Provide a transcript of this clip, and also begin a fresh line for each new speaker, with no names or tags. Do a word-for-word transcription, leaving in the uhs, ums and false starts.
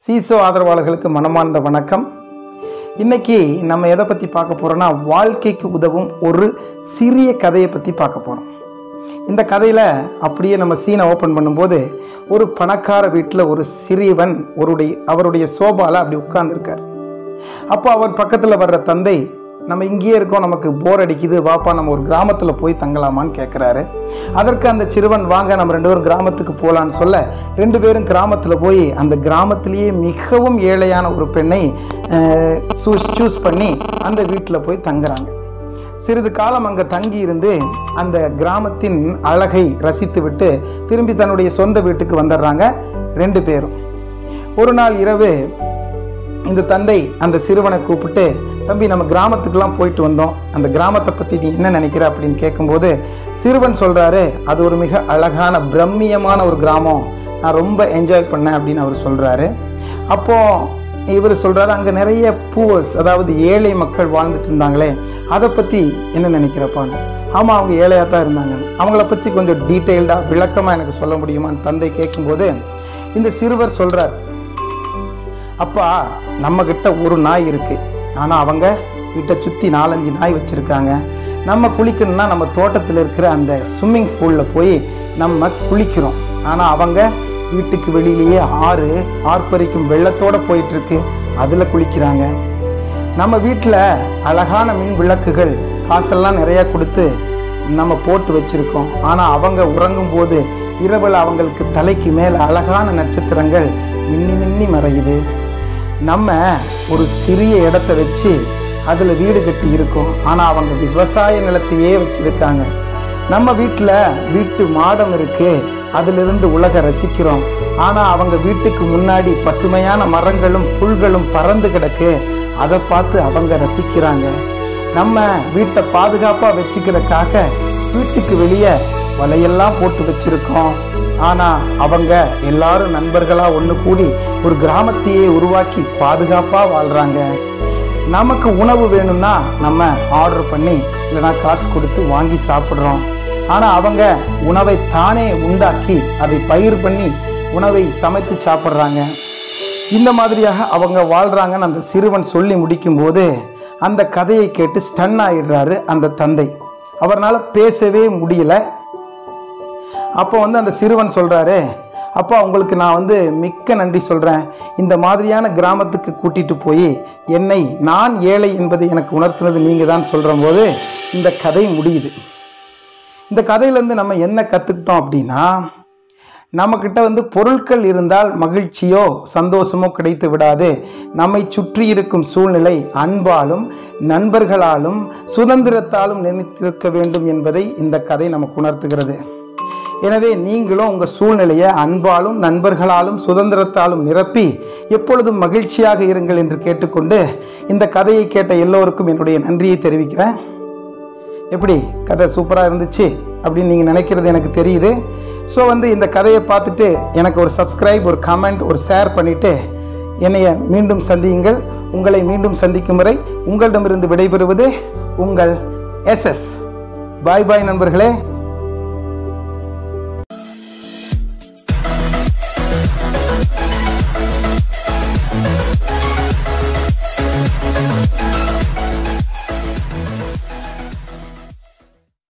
Seesaw ஆதரவாளர்களுக்கு மனமார்ந்த வணக்கம். இன்னைக்கு நம்ம எதை பற்றி பார்க்க போகிறோன்னா, வாழ்க்கைக்கு உதவும் ஒரு சிறிய கதையை பற்றி பார்க்க போகிறோம். இந்த கதையில் அப்படியே நம்ம சீனை ஓப்பன் பண்ணும்போது, ஒரு பணக்கார வீட்டில் ஒரு சிறியவன் ஒருடைய அவருடைய சோபாவில் அப்படி உட்கார்ந்துருக்கார். அப்போ அவர் பக்கத்தில் வர்ற தந்தை, நம்ம இங்கேயே இருக்கோம், நமக்கு போர் அடிக்குது, வாப்பா நம்ம ஒரு கிராமத்தில் போய் தங்கலாமான்னு கேட்குறாரு. அதற்கு அந்த சிறுவன், வாங்க நம்ம ரெண்டு பேரும் கிராமத்துக்கு போகலான்னு சொல்ல, ரெண்டு பேரும் கிராமத்தில் போய் அந்த கிராமத்திலேயே மிகவும் ஏழையான ஒரு பெண்ணை சூஸ் சூஸ் பண்ணி அந்த வீட்டில் போய் தங்குறாங்க. சிறிது காலம் அங்கே தங்கி இருந்து அந்த கிராமத்தின் அழகை ரசித்து விட்டு திரும்பி தன்னுடைய சொந்த வீட்டுக்கு வந்துடுறாங்க ரெண்டு பேரும். ஒரு நாள் இரவு இந்த தந்தை அந்த சிறுவனை கூப்பிட்டு, தம்பி நம்ம கிராமத்துக்கெல்லாம் போயிட்டு வந்தோம், அந்த கிராமத்தை பற்றி நீ என்ன நினைக்கிற அப்படின்னு கேட்கும்போது, சிறுவன் சொல்கிறாரு, அது ஒரு மிக அழகான பிரம்மியமான ஒரு கிராமம், நான் ரொம்ப என்ஜாய் பண்ணேன் அப்படின்னு அவர் சொல்கிறாரு. அப்போது இவர் சொல்கிறாரு, அங்கே நிறைய பூவர்ஸ், அதாவது ஏழை மக்கள் வாழ்ந்துட்டு இருந்தாங்களே, அதை பற்றி என்ன நினைக்கிறப்பான்னு. ஆமாம், அவங்க ஏழையாக தான் இருந்தாங்கன்னு. அவங்கள பற்றி கொஞ்சம் டீட்டெயில்டாக விளக்கமாக எனக்கு சொல்ல முடியுமான்னு தந்தை கேட்கும்போது, இந்த சிறுவர் சொல்கிறார், அப்பா நம்மக்கிட்ட ஒரு நாய் இருக்குது, ஆனால் அவங்க வீட்டை சுற்றி நாலஞ்சு நாய் வச்சுருக்காங்க. நம்ம குளிக்கணும்னா நம்ம தோட்டத்தில் இருக்கிற அந்த ஸ்விம்மிங் பூலில் போய் நம்ம குளிக்கிறோம். ஆனால் அவங்க வீட்டுக்கு வெளியிலேயே ஆறு ஆர்ப்பரிக்கும் வெள்ளத்தோடு போயிட்டுருக்கு, அதில் குளிக்கிறாங்க. நம்ம வீட்டில் அழகான மின் விளக்குகள் காசெல்லாம் நிறையா கொடுத்து நம்ம போட்டு வச்சுருக்கோம். ஆனால் அவங்க உறங்கும்போது இரவில் அவங்களுக்கு தலைக்கு மேலே அழகான நட்சத்திரங்கள் மின்னி மின்னி மறையுது. நம்ம ஒரு சிறிய இடத்த வச்சு அதில் வீடு கட்டி இருக்கோம், ஆனால் அவங்க விவசாய நிலத்தையே வச்சுருக்காங்க. நம்ம வீட்டில் வீட்டு மாடம் இருக்குது, அதிலிருந்து உலக ரசிக்கிறோம். ஆனால் அவங்க வீட்டுக்கு முன்னாடி பசுமையான மரங்களும் புல்களும் பறந்து கிடக்கு, அதை பார்த்து அவங்க ரசிக்கிறாங்க. நம்ம வீட்டை பாதுகாப்பாக வச்சுக்கிறதுக்காக வீட்டுக்கு வெளியே வலையெல்லாம் போட்டு வச்சுருக்கோம். ஆனால் அவங்க எல்லாரும் நண்பர்களாக ஒன்று கூடி ஒரு கிராமத்தையே உருவாக்கி பாதுகாப்பாக வாழ்கிறாங்க. நமக்கு உணவு வேணும்னா நம்ம ஆர்டர் பண்ணி இல்லைனா காசு கொடுத்து வாங்கி சாப்பிட்றோம். ஆனால் அவங்க உணவை தானே உண்டாக்கி அதை பயிர் பண்ணி உணவை சமைத்து சாப்பிட்றாங்க. இந்த மாதிரியாக அவங்க வாழ்கிறாங்கன்னு அந்த சிறுவன் சொல்லி முடிக்கும்போது அந்த கதையை கேட்டு ஸ்டன் ஆகிடுறாரு அந்த தந்தை. அவரால் பேசவே முடியல. அப்போ வந்து அந்த சிறுவன் சொல்கிறாரு, அப்பா உங்களுக்கு நான் வந்து மிக்க நன்றி சொல்கிறேன், இந்த மாதிரியான கிராமத்துக்கு கூட்டிகிட்டு போய் என்னை நான் ஏழை என்பதை எனக்கு உணர்த்தினது நீங்கள் தான் சொல்கிற போது இந்த கதை முடியுது. இந்த கதையிலேருந்து நம்ம என்ன கற்றுக்கிட்டோம் அப்படின்னா, நம்மக்கிட்ட வந்து பொருட்கள் இருந்தால் மகிழ்ச்சியோ சந்தோஷமோ கிடைத்து விடாது. நம்மை சுற்றி இருக்கும் சூழ்நிலை அன்பாலும் நண்பர்களாலும் சுதந்திரத்தாலும் நினைத்திருக்க வேண்டும் என்பதை இந்த கதை நமக்கு உணர்த்துகிறது. எனவே நீங்களும் உங்கள் சூழ்நிலையை அன்பாலும் நண்பர்களாலும் சுதந்திரத்தாலும் நிரப்பி எப்பொழுதும் மகிழ்ச்சியாக இருங்கள் என்று கேட்டுக்கொண்டு இந்த கதையை கேட்ட எல்லோருக்கும் என்னுடைய நன்றியை தெரிவிக்கிறேன். எப்படி கதை சூப்பராக இருந்துச்சு அப்படின்னு நீங்கள் நினைக்கிறது எனக்கு தெரியுது. ஸோ வந்து இந்த கதையை பார்த்துட்டு எனக்கு ஒரு சப்ஸ்கிரைப், ஒரு கமெண்ட், ஒரு ஷேர் பண்ணிவிட்டு என்னைய மீண்டும் சந்தியுங்கள். உங்களை மீண்டும் சந்திக்கும் வரை உங்களிடமிருந்து விடைபெறுவது உங்கள் எஸ்எஸ். பாய் பாய் நண்பர்களே.